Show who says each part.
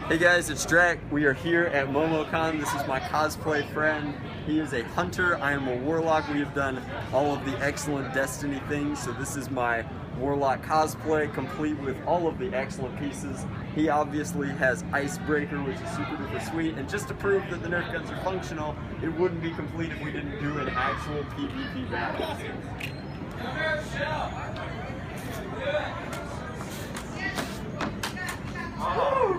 Speaker 1: Hey guys, it's Drac. We are here at MomoCon. This is my cosplay friend. He is a hunter. I am a warlock. We have done all of the excellent Destiny things. So this is my warlock cosplay, complete with all of the excellent pieces. He obviously has Icebreaker, which is super duper sweet. And just to prove that the Nerf guns are functional, it wouldn't be complete if we didn't do an actual PvP battle. Woo!